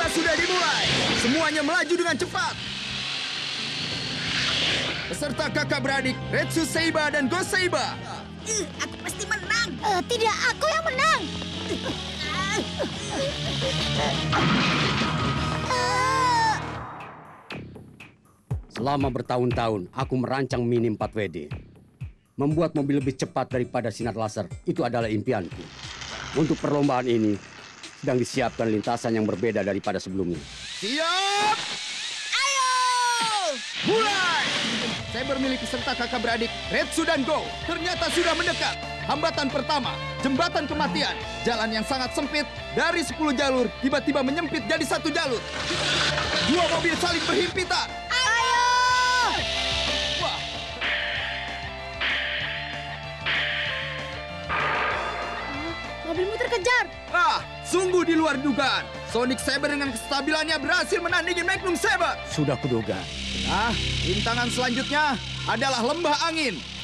Lomba sudah dimulai. Semuanya melaju dengan cepat. Peserta kakak beradik Retsu Seiba dan Go Seiba. Aku pasti menang. Tidak, aku yang menang. Selama bertahun-tahun, aku merancang Mini 4WD. Membuat mobil lebih cepat daripada sinar laser, itu adalah impianku. Untuk perlombaan ini, sedang disiapkan lintasan yang berbeda daripada sebelumnya. Siap! Ayo! Mulai! Saber milik peserta kakak beradik Retsu dan Go ternyata sudah mendekat. Hambatan pertama, jembatan kematian. Jalan yang sangat sempit dari 10 jalur tiba-tiba menyempit jadi 1 jalur. Dua mobil saling berhimpitan. Ayo! Wah, Mobilmu terkejar. sungguh di luar dugaan. Sonic Saber dengan kestabilannya berhasil menandingi Magnum Saber. Sudah kuduga. Rintangan selanjutnya adalah lembah angin.